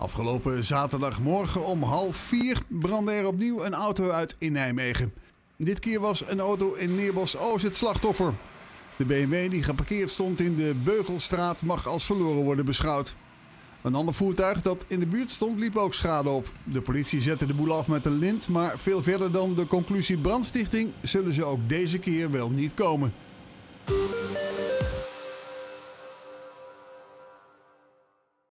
Afgelopen zaterdagmorgen om 3:30 brandde er opnieuw een auto uit in Nijmegen. Dit keer was een auto in Neerbos-Oost het slachtoffer. De BMW die geparkeerd stond in de Beugelstraat mag als verloren worden beschouwd. Een ander voertuig dat in de buurt stond liep ook schade op. De politie zette de boel af met een lint, maar veel verder dan de conclusie brandstichting zullen ze ook deze keer wel niet komen.